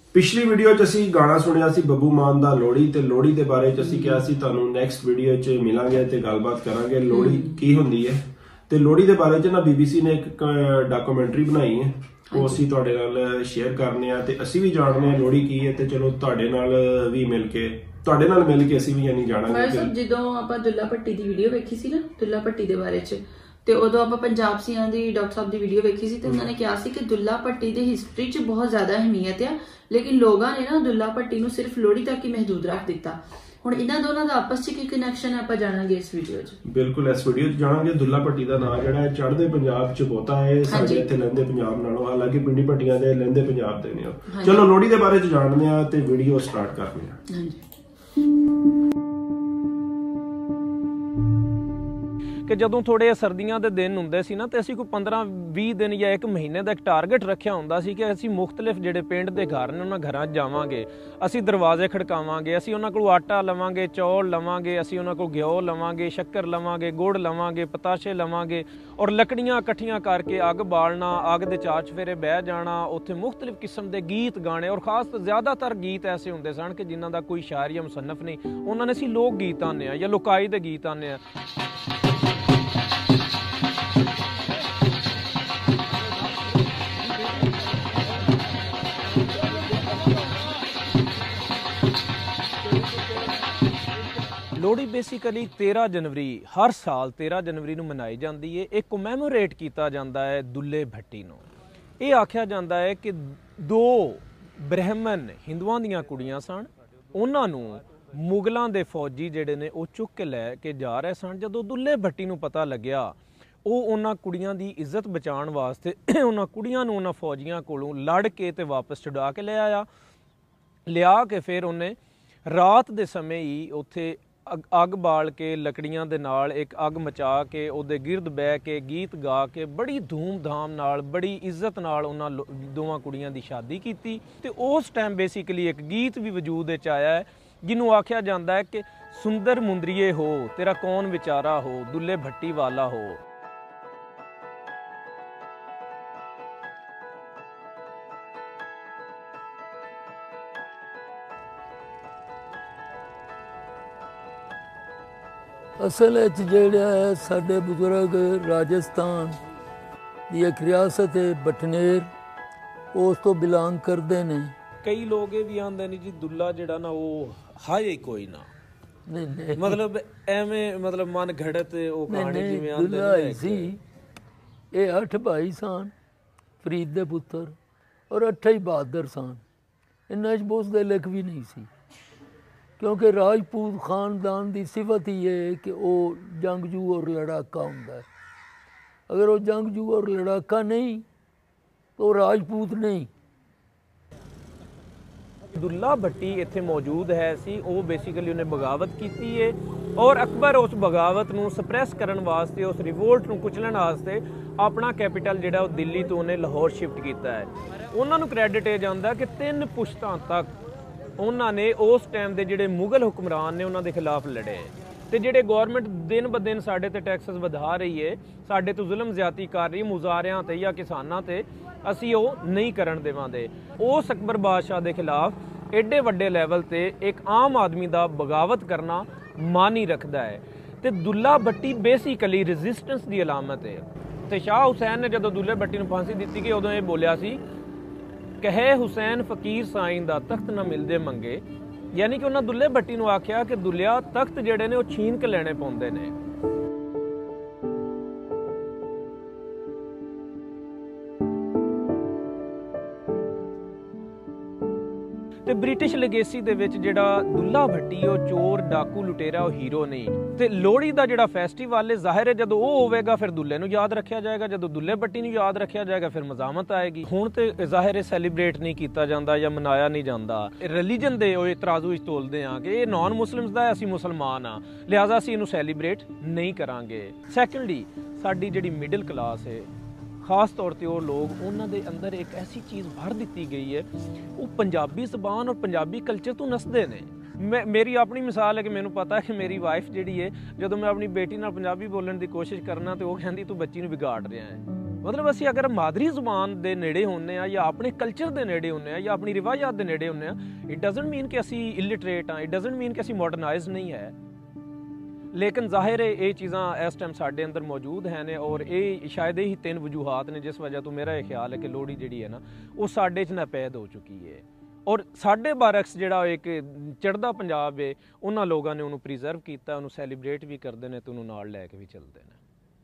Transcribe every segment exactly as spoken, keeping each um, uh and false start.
पिछली वीडियो च असीं गाना सुनिया सी बब्बू मान दा लोहड़ी ते लोहड़ी दे बारे च असीं कहा सी तुहानूं नैक्सट वीडियो च मिलांगे ते गलबात करांगे लोहड़ी की हुंदी है ते लोहड़ी दे बारे च ना बीबीसी ने एक डॉक्यूमेंट्री बनाई है वो असीं तुहाडे नाल शेयर करने आ ते असीं भी जाणने आ लोहड़ी की है ते चलो तुहाडे नाल भी मिल के तुहाडे नाल मिल के असीं भी यानी जाणांगे कि ਜਦੋਂ ਆਪਾਂ ਦੁੱਲਾ ਭੱਟੀ ਦੀ ਵੀਡੀਓ ਵੇਖੀ ਸੀ ਨਾ ਦੁੱਲਾ ਭੱਟੀ ਦੇ ਬਾਰੇ ਚ ਤੇ ਉਦੋਂ ਆਪਾਂ ਪੰਜਾਬ ਸੀਆਂ ਦੀ ਡਾਕਟਰ ਸਾਹਿਬ ਦੀ ਵੀਡੀਓ ਵੇਖੀ ਸੀ ਤੇ ਉਹਨਾਂ ਨੇ ਕਿਹਾ ਸੀ ਕਿ ਦੁੱਲਾ ਭੱਟੀ ਦੀ ਹਿਸਟਰੀ ਚ ਬਹੁਤ ਜ਼ਿਆਦਾ ਅਹਿਮੀਅਤ ਆ लेकिन लोगों ने ना दुल्ला भट्टी नूं सिर्फ लोहड़ी तक ही महदूद रख दिता। हुण इन्हां दोनां दा आपस च की कनैक्शन है आपां जाणांगे इस वीडियो च। बिल्कुल इस वीडियो च जाणांगे दुल्ला भट्टी दा नाम जिहड़ा है चढ़दे पंजाब च बहुता है साडे इत्थे लैंदे पंजाब नालों हालांकि पिंडी भट्टियां दे लैंदे पंजाब दे ने। चलो लोहड़ी दे बारे च जाणदे आ ते वीडियो स्टार्ट करदे आ। हां जी कि जदों थोड़े सर्दियों के दिन होंगे सी ना तो असीं कोई पंद्रह भी दिन या एक महीने का एक टारगेट रखा होंदा सी कि असीं मुख्तलिफ जिहड़े पिंड के घर ने उन्हां घरां जावांगे, असीं दरवाजे खड़कावांगे, असीं उन्हां कोलों आटा लवांगे, चौल लवांगे, असीं उन्हां कोलों घिओ लवांगे, शक्कर लवांगे, गुड़ लवांगे, पताशे लवांगे और लकड़ियां इकट्ठियां करके अग बालना, अग दे चार चफेरे बह जाना, उत्थे मुख्तलिफ किस्म के गीत गाने और खास ज़्यादातर गीत ऐसे होंदे सन कि जिन्हां दा कोई शायर या मुसन्नफ नहीं, उन्हां ने असीं लोक गीत आने या लुकाई दे गीत आने। लोहड़ी बेसिकली तेरह जनवरी हर साल तेरह जनवरी नूं मनाई जाती है। एक कोमैमोरेट किया जाता है दुल्ले भट्टी नूं। ये आख्या जाता है कि दो ब्राह्मण हिंदुआं दीआं कुड़ियां सन, उन्हां नूं मुगलों के फौजी जिहड़े ने वो चुक के लैके जा रहे सन। जदों दुल्ले भट्टी नूं पता लग्या वो उन्हां कुड़ियां दी इज्जत बचाउण वास्ते उन्हां कुड़ियां नूं उन्हां फौजियां कोलों लड़ के ते वापस छुड़ा के ले आया। लिया के फिर उन्हें रात दे समय ही उत्थे अग बाल के लकड़ियां दे नाल एक अग मचा के उहदे गिरद बह के गीत गा के बड़ी धूमधाम नाल बड़ी इज्जत नाल उन्हां दोवां कुड़ियां दी शादी कीती। ते उस टाइम बेसिकली एक गीत भी वजूद विच आया है जिन्हों आख्या जाता है कि सुंदर मुंदरिए हो तेरा कौन विचारा हो दुल्ले भट्टी वाला हो। असल जिहड़ा है साडे बुजुर्ग राजस्थान दी एक रियासत है बटनेर उस तो बिलोंग करते हैं। कई लोग ये भी आंदे नहीं जी दुल्ला जिहड़ा ना वो है ही कोई ना नहीं, नहीं। मतलब एवें मतलब मन घड़त वो कहानी जिवें आंदे दुल्ला ही सी। ये अठ भाई सन फरीद दे पुत्र और अठे ही बहादुर सन। इन्हां च बोस दे लिख भी नहीं सी क्योंकि राजपूत खानदान की सिफत ही है कि वो जंगजू और लड़ाका होंदा है। अगर वो जंगजू और लड़ाका नहीं तो राजपूत नहीं। दुल्ला भट्टी इत्थे मौजूद है सी वो बेसिकली उन्हें बगावत की है और अकबर उस बगावत नूं सप्रैस करन वास्ते उस रिवोल्ट नूं कुचलण वास्ते अपना कैपिटल जिहड़ा वो दिल्ली तो उन्हें लाहौर शिफ्ट किया है। उन्हां नूं क्रेडिट ये जांदा कि तीन पुश्तां तक उन्होंने उस टाइम के जोड़े मुगल हुक्मरान ने उन्होंने खिलाफ लड़े तो जोड़े गौरमेंट दिन ब दिन साढ़े ते टैक्सेस बढ़ा रही है, साढ़े तो जुल्म ज्यादती कर रही मुजारियां ते या किसानां ते असी वो नहीं करन देवांगे। उस अकबर बादशाह के खिलाफ एडे वड्डे लैवल ते एक आम आदमी का बगावत करना मानी रखता है। तो दुल्ला भट्टी बेसिकली रजिस्टेंस की अलामत है। तो शाह हुसैन ने जो दुल्ले भट्टी नूं फांसी दी कि उदों ये बोलिया सी कहे हुसैन फकीर साईं दा तख्त ना मिलदे मंगे, यानी कि उन्होंने दुल्ले भट्टी नूं आख्या कि दुल्लिया तख्त जिहड़े ने वो छीन के लैणे पौंदे ने। ते ब्रिटिश लेगेसी दे विच जिहड़ा दुल्ला भट्टी वो चोर डाकू लुटेरा वो हीरो नहीं। ते लोहड़ी दा जिहड़ा फैसटीवल है जाहिर है जदों वो होवेगा फिर दुल्ले नूं याद रखिया जाएगा, जदों दुल्ले भट्टी नूं याद रखिया जाएगा फिर मजामत आएगी। हुण ते जाहिर है सैलीब्रेट नहीं किया जाता या मनाया नहीं जाता। रिलीजन दे ओए तराजू विच तोलदे आ कि ये नॉन मुस्लिम्स दा है असीं मुसलमान आ लिहाजा असीं इहनूं सैलीब्रेट नहीं करांगे। सैकेंडली साडी जिहड़ी मिडल क्लास है खास तौर पर वो लोग उन्होंने अंदर एक ऐसी चीज़ भर दी गई है वो पंजाबी जबान और पंजाबी कल्चर तो नसदे ने। मैं मेरी अपनी मिसाल है कि मैंने पता है कि मेरी वाइफ जी है जो मैं अपनी बेटी नाल पंजाबी बोलने की कोशिश करना तो वो कहती तू बच्ची नूं बिगाड़ रहा है। ਮਤਲਬ ਅਸੀਂ ਅਗਰ ਮਾਦਰੀ ਜ਼ੁਬਾਨ ਦੇ ਨੇੜੇ ਹੁੰਨੇ ਆ ਜਾਂ ਆਪਣੇ ਕਲਚਰ ਦੇ ਨੇੜੇ ਹੁੰਨੇ ਆ ਜਾਂ ਆਪਣੀ ਰਿਵਾਇਤ ਦੇ ਨੇੜੇ ਹੁੰਨੇ ਆ, ਇਟ ਡਸਨਟ ਮੀਨ ਕਿ ਅਸੀਂ ਇਲਿਟਰੇਟ ਆ, ਇਟ ਡਸਨਟ ਮੀਨ ਕਿ ਅਸੀਂ ਮਾਡਰਨਾਈਜ਼ ਨਹੀਂ ਹੈ। ਲੇਕਿਨ ਜ਼ਾਹਿਰ ਹੈ ਇਹ ਚੀਜ਼ਾਂ ਇਸ ਟਾਈਮ ਸਾਡੇ ਅੰਦਰ ਮੌਜੂਦ ਹੈ ਨੇ ਔਰ ਇਹ ਸ਼ਾਇਦ ਇਹੀ ਤਿੰਨ ਵਜੂਹਾਤ ਨੇ ਜਿਸ ਵਜ੍ਹਾ ਤੋਂ ਮੇਰਾ ਇਹ ਖਿਆਲ ਹੈ ਕਿ ਲੋਹੜੀ ਜਿਹੜੀ ਹੈ ਨਾ ਉਹ ਸਾਡੇ 'ਚ ਨਾਪੈਦ ਹੋ ਚੁੱਕੀ ਹੈ। ਔਰ ਸਾਡੇ ਬਰਅਕਸ ਜਿਹੜਾ ਇੱਕ ਚੜ੍ਹਦਾ ਪੰਜਾਬ ਹੈ ਉਹਨਾਂ ਲੋਕਾਂ ਨੇ ਉਹਨੂੰ ਪ੍ਰੀਜ਼ਰਵ ਕੀਤਾ, ਉਹਨੂੰ ਸੈਲੀਬ੍ਰੇਟ ਵੀ ਕਰਦੇ ਨੇ ਤੇ ਉਹਨੂੰ ਨਾਲ ਲੈ ਕੇ ਵੀ ਚੱਲਦੇ ਨੇ।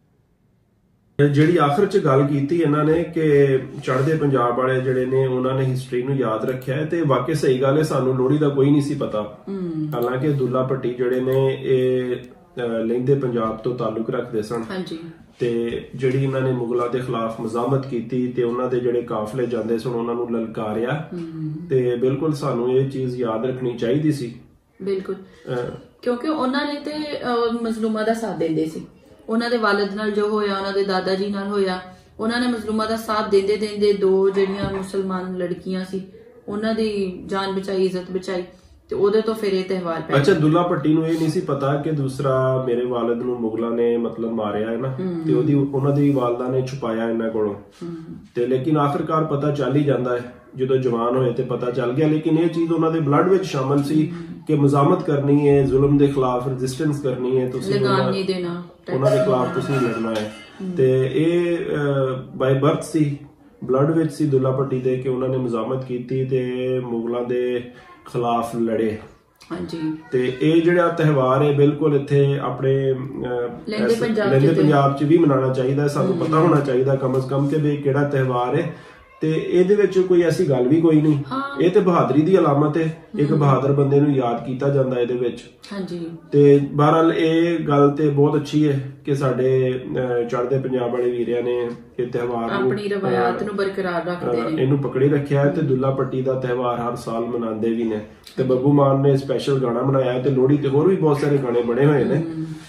ਜਿਹੜੀ ਆਖਰ 'ਚ ਗੱਲ ਕੀਤੀ ਇਹਨਾਂ ਨੇ ਕਿ ਚੜ੍ਹਦੇ ਪੰਜਾਬ ਵਾਲੇ ਜਿਹੜੇ ਨੇ ਉਹਨਾਂ ਨੇ ਹਿਸਟਰੀ ਨੂੰ ਯਾਦ ਰੱਖਿਆ ਹੈ, ਤੇ ਵਾਕਈ ਸਹੀ ਗੱਲ ਹੈ, ਸਾਨੂੰ ਲੋਹੜੀ ਦਾ ਕੋਈ ਨਹੀਂ ਸੀ ਪਤਾ। ਹਾਲਾਂਕਿ ਦੁੱਲਾ ਭੱਟੀ ਜਿਹੜੇ ਨੇ ਇਹ ਲਹਿੰਦੇ ਪੰਜਾਬ ਤੋਂ ਤਾਲੁਕ ਰੱਖਦੇ ਸਨ, ਤੇ ਜਿਹੜੀ ਇਹਨਾਂ ਨੇ ਮੁਗਲਾਂ ਦੇ ਖਿਲਾਫ ਮਜ਼ਾਮਤ ਕੀਤੀ ਤੇ ਉਹਨਾਂ ਦੇ ਜਿਹੜੇ ਕਾਫਲੇ ਜਾਂਦੇ ਸਨ ਉਹਨਾਂ ਨੂੰ ਲਲਕਾਰਿਆ, ਤੇ ਬਿਲਕੁਲ ਸਾਨੂੰ ਇਹ ਚੀਜ਼ ਯਾਦ ਰੱਖਣੀ ਚਾਹੀਦੀ ਸੀ। ਬਿਲਕੁਲ, ਕਿਉਂਕਿ ਉਹਨਾਂ ਨੇ ਤੇ ਮਜ਼ਲੂਮਾਂ ਦਾ ਸਾਥ ਦਿੰਦੇ ਸੀ। ਉਹਨਾਂ ਦੇ ਵਾਲਿਦ ਨਾਲ ਜੋ ਹੋਇਆ, ਉਹਨਾਂ ਦੇ ਦਾਦਾ ਜੀ ਨਾਲ ਹੋਇਆ, ਉਹਨਾਂ ਨੇ ਮਜ਼ਲੂਮਾਂ ਦਾ ਸਾਥ ਦਿੰਦੇ ਦਿੰਦੇ ਦੋ ਜਿਹੜੀਆਂ ਮੁਸਲਮਾਨ ਲੜਕੀਆਂ ਸੀ ਉਹਨਾਂ ਦੀ ਜਾਨ ਬਚਾਈ, ਇੱਜ਼ਤ ਬਚਾਈ, ਤੇ ਉਹਦੇ ਤੋਂ ਫਿਰ ਇਹ ਤਿਉਹਾਰ ਪੈ ਗਿਆ। ਅੱਛਾ, ਦੁੱਲਾ ਭੱਟੀ ਨੂੰ ਇਹ ਨਹੀਂ ਸੀ ਪਤਾ ਕਿ ਦੂਸਰਾ ਮੇਰੇ ਵਾਲਿਦ ਨੂੰ ਮੁਗਲਾਂ ਨੇ ਮਤਲਬ ਮਾਰਿਆ ਹੈ ਨਾ, ਤੇ ਉਹਦੀ ਉਹਨਾਂ ਦੀ ਵਾਲਦਾ ਨੇ ਛੁਪਾਇਆ ਇਹਨਾਂ ਕੋਲੋਂ, ਤੇ ਲੇਕਿਨ ਆਖਿਰਕਾਰ ਪਤਾ ਚੱਲ ਹੀ ਜਾਂਦਾ ਹੈ ਜਦੋਂ ਜਵਾਨ ਹੋਏ ਤੇ ਪਤਾ ਚੱਲ ਗਿਆ। ਲੇਕਿਨ ਇਹ ਚੀਜ਼ ਉਹਨਾਂ ਦੇ ਬਲੱਡ ਵਿੱਚ ਸ਼ਾਮਲ ਸੀ ਕਿ ਮਜ਼ਾਮਤ ਕਰਨੀ ਹੈ, ਜ਼ੁਲਮ ਦੇ ਖਿਲਾਫ ਰੈਜ਼ਿਸਟੈਂਸ ਕਰਨੀ ਹੈ, ਤੁਸੀਂ ਲਗਾਨ ਨਹੀਂ ਦੇਣਾ, ਉਹਨਾਂ ਦੇ ਖਿਲਾਫ ਤੁਸੀਂ ਲੜਨਾ ਹੈ। ਤੇ ਇਹ ਬਾਈ ਬਰਥ ਸੀ, ਬਲੱਡ ਵਿੱਚ ਸੀ ਦੁੱਲਾ ਭੱਟੀ ਦੇ ਕਿ ਉਹਨਾਂ ਨੇ ਮਜ਼ਾਮਤ ਕੀਤੀ ਤੇ ਮੁਗਲਾਂ ਦੇ ਖਿਲਾਫ ਲੜੇ। ਹਾਂਜੀ, ਤੇ ਇਹ ਜਿਹੜਾ ਤਿਉਹਾਰ ਹੈ ਬਿਲਕੁਲ ਇੱਥੇ ਆਪਣੇ ਲਹਿੰਦੇ ਪੰਜਾਬ 'ਚ ਵੀ ਮਨਾਉਣਾ ਚਾਹੀਦਾ। ਸਾਨੂੰ ਪਤਾ ਹੋਣਾ ਚਾਹੀਦਾ ਕਮ ਅਜ਼ ਕਮ ਕਿ ਵੀ ਕਿਹੜਾ ਤਿਉਹਾਰ ਹੈ, ਤੇ ਇਹਦੇ ਵਿੱਚ ਕੋਈ ਐਸੀ ਗੱਲ ਵੀ ਕੋਈ ਨਹੀਂ। ਇਹ ਤੇ ਬਹਾਦਰੀ ਦੀ ਅਲਾਮਤ ਹੈ, ਇੱਕ ਬਹਾਦਰ ਬੰਦੇ ਨੂੰ ਯਾਦ ਕੀਤਾ ਜਾਂਦਾ ਇਹਦੇ ਵਿੱਚ। ਹਾਂਜੀ, ਤੇ ਬਹਰਹਾਲ ਇਹ ਗੱਲ ਤੇ ਬਹੁਤ ਅੱਛੀ ਹੈ ਕਿ ਸਾਡੇ ਚੜ੍ਹਦੇ ਪੰਜਾਬ ਵਾਲੇ ਵੀਰਿਆਂ ਨੇ ਇਹ ਤਿਉਹਾਰ ਨੂੰ ਆਪਣੀ ਰਵਾਇਤ ਨੂੰ ਬਰਕਰਾਰ ਰੱਖਦੇ ਨੇ, ਇਹਨੂੰ ਪਕੜੀ ਰੱਖਿਆ ਹੈ, ਤੇ ਦੁੱਲਾ ਭੱਟੀ ਦਾ ਤਿਉਹਾਰ ਹਰ ਸਾਲ ਮਨਾਉਂਦੇ ਵੀ ਨੇ। ਤੇ ਬੱਬੂ ਮਾਨ ਨੇ ਸਪੈਸ਼ਲ ਗਾਣਾ ਬਣਾਇਆ, ਤੇ ਲੋਹੜੀ ਤੇ ਹੋਰ ਵੀ ਬਹੁਤ ਸਾਰੇ ਗਾਣੇ ਬਣੇ ਹੋਏ ਨੇ।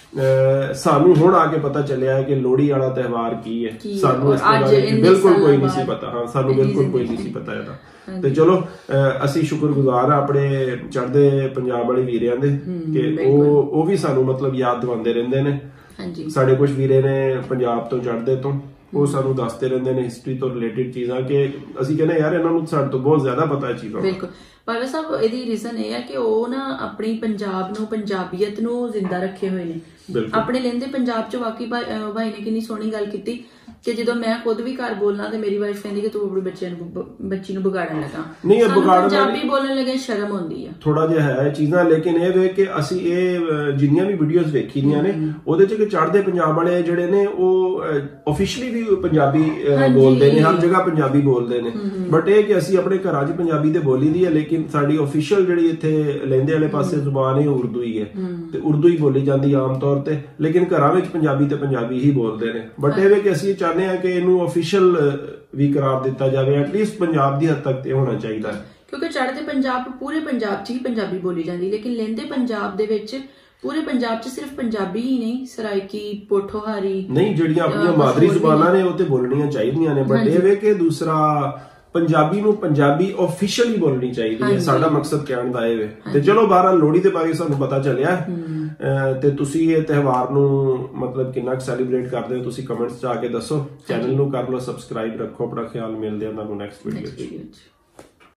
ਸਾਨੂੰ ਹੁਣ ਆ ਕੇ ਪਤਾ ਚੱਲਿਆ ਹੈ ਕਿ ਲੋਹੜੀ ਵਾਲਾ ਤਿਉਹਾਰ ਕੀ ਹੈ, ਸਾਨੂੰ ਇਸ ਬਾਰੇ ਬਿਲਕੁਲ ਕੋਈ ਨਹੀਂ ਸੀ ਪਤਾ। ਹਾਂ, ਸਾਨੂੰ ਬਿਲਕੁਲ ਕੋਈ ਨਹੀਂ ਸੀ ਪਤਾ ਇਹਦਾ। ਤੇ ਚਲੋ ਅਸੀਂ ਸ਼ੁਕਰਗੁਜ਼ਾਰ ਆ ਆਪਣੇ ਚੜ੍ਹਦੇ ਪੰਜਾਬ ਵਾਲੇ ਵੀਰਿਆਂ ਦੇ ਕਿ ਉਹ ਉਹ ਵੀ ਸਾਨੂੰ ਮਤਲਬ ਯਾਦ ਦਿਵਾਉਂਦੇ ਰਹਿੰਦੇ ਨੇ। ਸਾਡੇ ਕੁਝ ਵੀਰੇ ਨੇ ਪੰਜਾਬ ਤੋਂ ਚੜ੍ਹਦੇ ਤੋਂ, ਉਹ ਸਾਨੂੰ ਦੱਸਦੇ ਰਹਿੰਦੇ ਨੇ ਹਿਸਟਰੀ ਤੋਂ ਰਿਲੇਟਡ ਚੀਜ਼ਾਂ ਕਿ ਅਸੀਂ ਕਹਿੰਦੇ ਯਾਰ ਇਹਨਾਂ ਨੂੰ ਸਾਡੇ ਤੋਂ ਬਹੁਤ ਜ਼ਿਆਦਾ ਪਤਾ ਹੈ ਚੀਜ਼ਾਂ। ਬਿਲਕੁਲ, ਪਰ ਸਾਹਿਬ ਇਹਦੀ ਰੀਜ਼ਨ ਇਹ ਹੈ ਕਿ ਉਹ ਨਾ ਆਪਣੀ ਪੰਜਾਬ ਨੂੰ, ਪੰਜਾਬੀਅਤ ਨੂੰ ਜ਼ਿੰਦਾ ਰੱਖੇ ਹੋਏ ਨੇ। ਆਪਣੇ ਲਹਿੰਦੇ ਪੰਜਾਬ ਚ ਵਾਕਈ ਭਾਈ ਨੇ ਕਿੰਨੀ ਸੋਹਣੀ ਗੱਲ ਕੀਤੀ ਕਿ ਜਦੋਂ ਮੈਂ ਖੁਦ ਵੀ ਘਰ ਬੋਲਣਾ ਤੇ ਮੇਰੀ ਵਾਈਫ ਕਹਿੰਦੀ ਕਿ ਤੂੰ ਆਪਣੇ ਬੱਚਿਆਂ ਨੂੰ ਬੱਚੀ ਨੂੰ ਵਿਗਾੜਨ ਲੱਗਾ। ਨਹੀਂ, ਇਹ ਵਿਗਾੜਨ ਪੰਜਾਬੀ ਬੋਲਣ ਲੱਗੇ ਸ਼ਰਮ ਆਉਂਦੀ ਆ ਥੋੜਾ ਜਿਹਾ ਹੈ ਚੀਜ਼ਾਂ। ਲੇਕਿਨ ਇਹ ਵੇ ਕਿ ਅਸੀਂ ਇਹ ਜਿੰਨੀਆਂ ਵੀ ਵੀਡੀਓਜ਼ ਵੇਖੀ ਦੀਆਂ ਨੇ ਉਹਦੇ ਚ ਕਿ ਚੜ੍ਹਦੇ ਪੰਜਾਬ ਵਾਲੇ ਜਿਹੜੇ ਨੇ ਉਹ ਆਫੀਸ਼ੀਅਲੀ ਵੀ ਪੰਜਾਬੀ ਬੋਲਦੇ ਨੇ, ਹਰ ਜਗ੍ਹਾ ਪੰਜਾਬੀ ਬੋਲਦੇ ਨੇ। ਬਟ ਇਹ ਕਿ ਅਸੀਂ ਆਪਣੇ ਘਰਾਂ 'ਚ ਪੰਜਾਬੀ ਤੇ ਬੋਲੀ ਦੀ ਹੈ, ਲੇਕਿਨ ਸਾਡੀ ਆਫੀਸ਼ੀਅਲ ਜਿਹੜੀ ਇੱਥੇ ਲਹਿੰਦੇ ਵਾਲੇ ਪਾਸੇ ਜ਼ੁਬਾਨ ਹੈ ਉਰਦੂ ਹੀ ਹੈ, ਤੇ ਉਰਦੂ ਹੀ ਬੋਲੀ ਜਾਂਦੀ ਆਮ ਤੌਰ ਤੇ। ਲੇਕਿਨ ਘਰਾਂ ਵਿੱਚ ਪੰਜਾਬੀ ਤੇ ਪੰਜਾਬੀ ਹੀ ਬੋਲਦੇ ਨੇ। ਬਟ ਇਹ ਵੇ ਕਿ ਅਸੀਂ ਚਾਹੁੰਦੇ ਹਾਂ ਕਿ ਇਹਨੂੰ ਆਫੀਸ਼ੀਅਲ ਵੀ ਕਰਾਰ ਦਿੱਤਾ ਜਾਵੇ, ਐਟਲੀਸਟ ਪੰਜਾਬ ਦੀ ਹੱਦ ਤੱਕ ਤੇ ਹੋਣਾ ਚਾਹੀਦਾ ਹੈ। ਕਿਉਂਕਿ ਚੜ੍ਹਦੇ ਪੰਜਾਬ ਪੂਰੇ ਪੰਜਾਬ 'ਚ ਹੀ ਪੰਜਾਬੀ ਬੋਲੀ ਜਾਂਦੀ, ਲੇਕਿਨ ਲਹਿੰਦੇ ਪੰਜਾਬ ਦੇ ਵਿੱਚ ਪੂਰੇ ਪੰਜਾਬ 'ਚ ਸਿਰਫ ਪੰਜਾਬੀ ਹੀ ਨਹੀਂ, ਸਰਾਇਕੀ, ਪੋਠੋਹਾਰੀ ਨਹੀਂ, ਜਿਹੜੀਆਂ ਆਪਣੀਆਂ ਮਾਦਰੀ ਜ਼ੁਬਾਨਾਂ ਨੇ ਉਹ ਤੇ ਬੋਲਣੀਆਂ ਚਾਹੀਦੀਆਂ ਨੇ। ਬਟ ਇਹ ਵੇ ਕਿ ਦੂਸਰਾ ਪੰਜਾਬੀ ਨੂੰ ਪੰਜਾਬੀ ਆਫੀਸ਼ੀਅਲੀ ਬੋਲਣੀ ਚਾਹੀਦੀ ਹੈ, ਸਾਡਾ ਮਕਸਦ ਕਹਿਣ ਦਾ ਇਹ ਵੇ। ਤੇ ਚਲੋ ਬਹਰਹਾਲ ਲੋਹੜੀ ਦੇ ਬਾਰੇ ਸਾਨੂੰ ਪਤਾ ਚੱਲਿਆ, ਤੇ ਤੁਸੀਂ ਇਹ ਤਿਉਹਾਰ ਨੂੰ ਮਤਲਬ ਕਿੰਨਾ ਕੁ ਸੈਲੀਬ੍ਰੇਟ ਕਰਦੇ ਹੋ ਤੁਸੀਂ ਕਮੈਂਟਸ 'ਚ ਆ ਕੇ ਦੱਸੋ। ਚੈਨਲ ਨੂੰ ਕਰ ਲਓ ਸਬਸਕ੍ਰਾਈਬ, ਰੱਖੋ ਆਪਣਾ ਖਿਆਲ। ਮਿਲਦੇ ਹਾਂ ਤੁਹਾਨੂੰ ਨੈਕਸਟ ਵੀਡੀਓ 'ਚ।